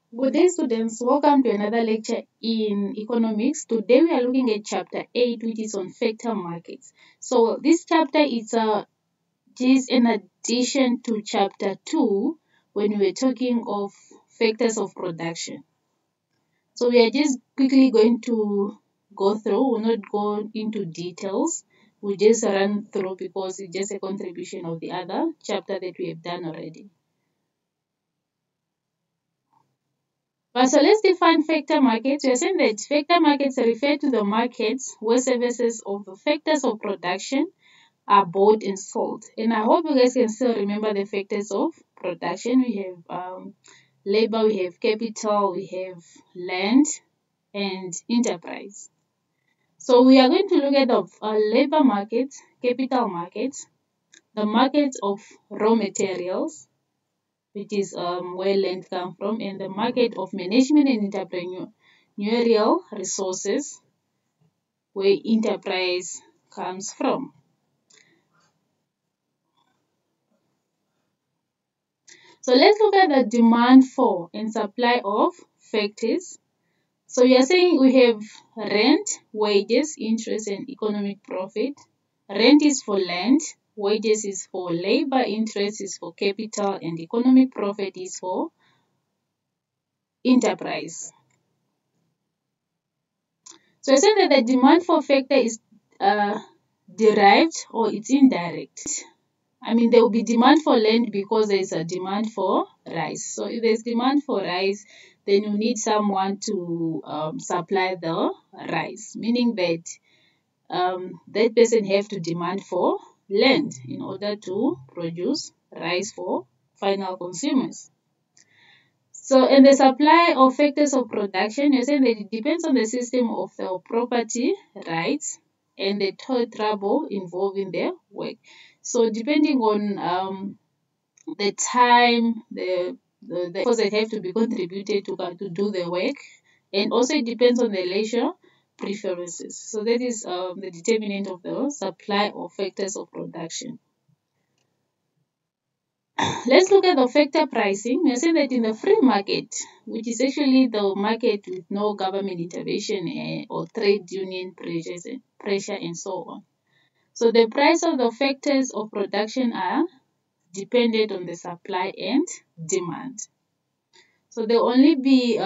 Good day, students. Welcome to another lecture in economics. Today we are looking at chapter 8, which is on factor markets. So this chapter is in addition to chapter 2 when we were talking of factors of production. So we are just quickly going to go through. We'll not go into details. We'll just run through because it's just a contribution of the other chapter that we have done already. So let's define factor markets. We are saying that factor markets refer to the markets where services of the factors of production are bought and sold. And I hope you guys can still remember the factors of production. We have labor, we have capital, we have land, and enterprise. So we are going to look at the labor market, capital market, the market of raw materials, which is where land comes from, and the market of management and entrepreneurial resources, where enterprise comes from. So let's look at the demand for and supply of factors. So we are saying we have rent, wages, interest, and economic profit. Rent is for land, wages is for labor, interest is for capital, and economic profit is for enterprise. So I said that the demand for factor is derived or it's indirect. I mean, there will be demand for land because there is a demand for rice. So if there's demand for rice, then you need someone to supply the rice, meaning that that person have to demand for land in order to produce rice for final consumers. So in the supply of factors of production, you're saying that it depends on the system of the property rights and the trouble involved in their work. So depending on the time, the efforts that have to be contributed to do the work, and also it depends on the leisure preferences. So that is the determinant of the supply of factors of production. Let's look at the factor pricing. We are saying that in the free market, which is actually the market with no government intervention or trade union pressure and so on. So the price of the factors of production are dependent on the supply and demand. So there only be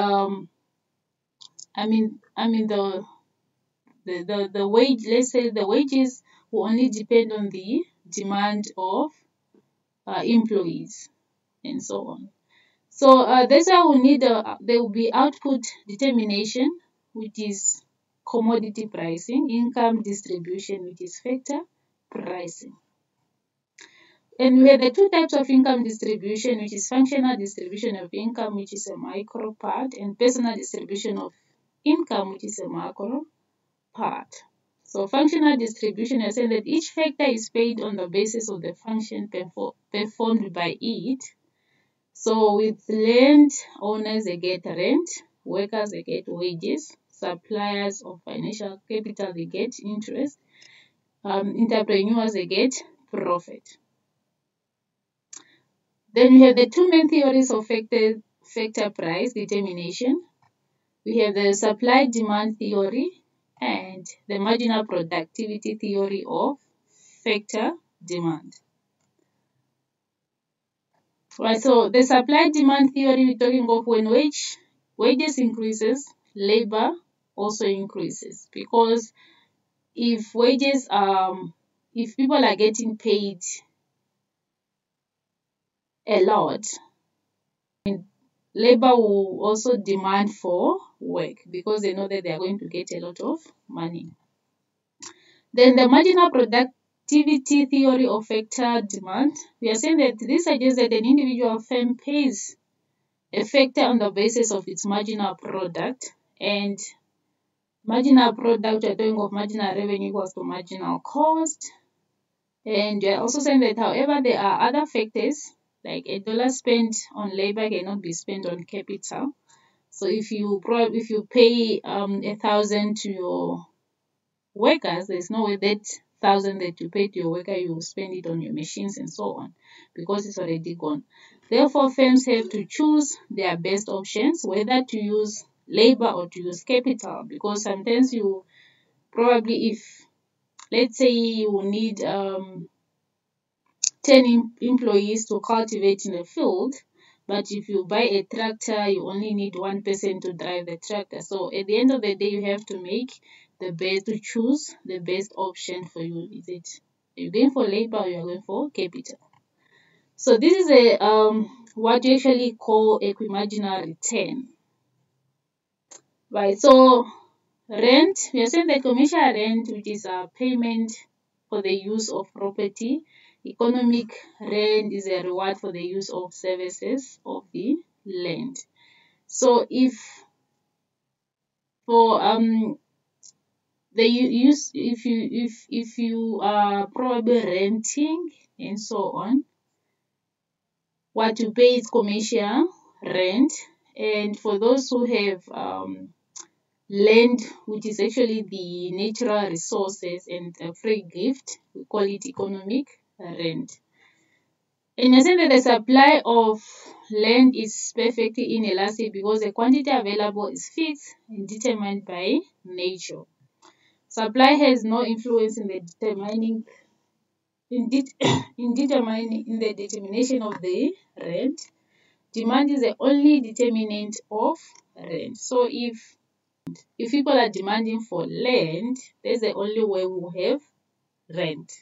the wage, let's say the wages will only depend on the demand of employees and so on. So that's why we need there will be output determination, which is commodity pricing, income distribution, which is factor pricing. And we have the two types of income distribution, which is functional distribution of income, which is a micro part, and personal distribution of income, which is a macro part. So functional distribution is saying that each factor is paid on the basis of the function performed by it. So with land owners, they get rent, workers, they get wages, suppliers of financial capital, they get interest, entrepreneurs, they get profit. Then we have the two main theories of factor price determination. We have the supply demand theory and the marginal productivity theory of factor demand. Right, so the supply demand theory, we're talking of when wages increases, labor also increases, because if wages if people are getting paid a lot, labor will also demand for work because they know that they are going to get a lot of money. Then the marginal productivity theory of factor demand, we are saying that this suggests that an individual firm pays a factor on the basis of its marginal product, and marginal product, we are talking of marginal revenue equals to marginal cost. And we are also saying that, however, there are other factors, like $1 spent on labor cannot be spent on capital. So if you pay 1,000 to your workers, there's no way that 1,000 that you pay to your worker, you will spend it on your machines and so on, because it's already gone. Therefore, firms have to choose their best options, whether to use labor or to use capital, because sometimes you probably, if let's say you need 10 employees to cultivate in a field, but if you buy a tractor, you only need one person to drive the tractor. So at the end of the day, you have to make the best, to choose the best option for you. Is it you're going for labor or you're going for capital? So this is a what you actually call equimarginal return. Right. So rent, we are saying that commercial rent, which is a payment for the use of property. Economic rent is a reward for the use of services of the land. So if for the use, if you are probably renting and so on, what you pay is commercial rent. And for those who have land, which is actually the natural resources and a free gift, we call it economic rent. In a sense that the supply of land is perfectly inelastic because the quantity available is fixed and determined by nature. Supply has no influence in the determining in the determination of the rent. Demand is the only determinant of rent. So if people are demanding for land, that's the only way we will have rent.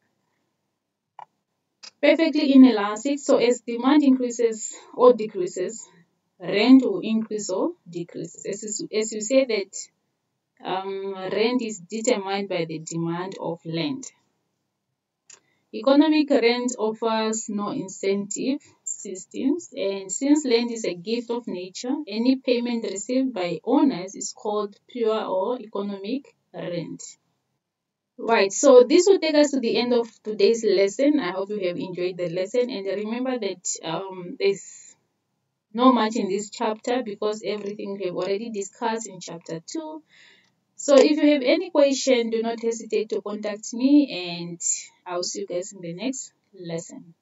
Perfectly inelastic. So as demand increases or decreases, rent will increase or decrease. As you say that rent is determined by the demand of land. Economic rent offers no incentive systems, and since land is a gift of nature, any payment received by owners is called pure or economic rent. Right, so this will take us to the end of today's lesson. I hope you have enjoyed the lesson, and remember that there's not much in this chapter because everything we have already discussed in chapter 2. So if you have any question, do not hesitate to contact me, and I'll see you guys in the next lesson.